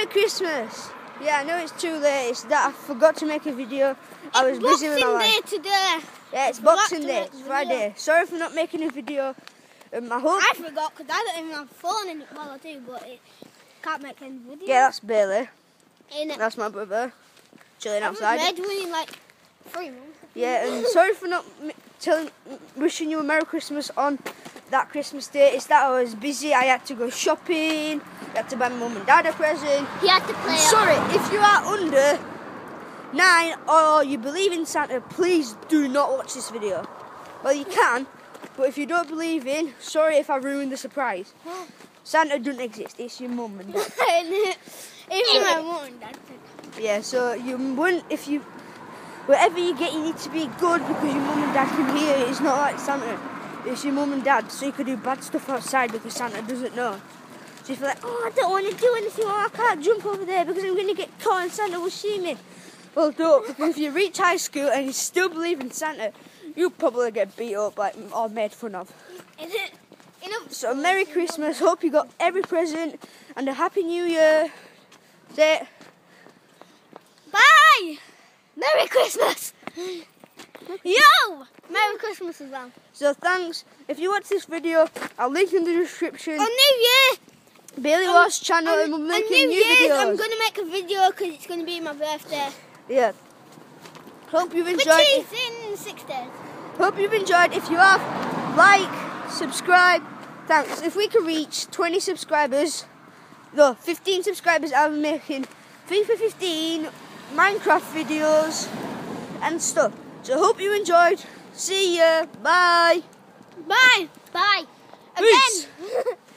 Christmas! Yeah, I know it's too late. It's that I forgot to make a video. I was busy with my life. Boxing Day today. Yeah, it's Boxing Day. It's Friday. Sorry for not making a video. I forgot because I don't even have a phone in it. Well, I do, but it can't make any videos. Yeah, that's Bailey. Ain't it? That's my brother. Chilling I outside. haven't made one in like 3 months. Yeah, and sorry for not wishing you a Merry Christmas on that Christmas day. It's that I was busy. I had to go shopping. I had to buy my mum and dad a present. He had to play. Sorry, if you are under 9 or you believe in Santa, please do not watch this video. Well, you can, but if you don't believe in, sorry if I ruined the surprise. Santa doesn't exist. It's your mum and dad. Even my mum and dad said. Yeah, so you wouldn't, if you, whatever you get, you need to be good because your mum and dad can hear it. It's not like Santa. It's your mum and dad, so you can do bad stuff outside because Santa doesn't know. So if you're like, oh, I don't want to do anything, or I can't jump over there because I'm going to get caught and Santa will see me. Well, don't, because if you reach high school and you still believe in Santa, you'll probably get beat up or made fun of. Is it? So Merry Christmas, hope you got every present, and a Happy New Year. Say it. Bye! Merry Christmas! Yo! Merry Christmas as well. So thanks. If you watch this video, I'll link in the description. On New Year! Bailey Ross channel, and we're making new videos. I'm going to make a video because it's going to be my birthday. Yeah. Hope you've enjoyed. Which is in 6 days. Hope you've enjoyed. If you have, like, subscribe. Thanks. If we can reach 20 subscribers, no, 15 subscribers, I'll be making FIFA 15, Minecraft videos, and stuff. So hope you enjoyed. See ya. Bye. Bye. Bye. Peace. Again.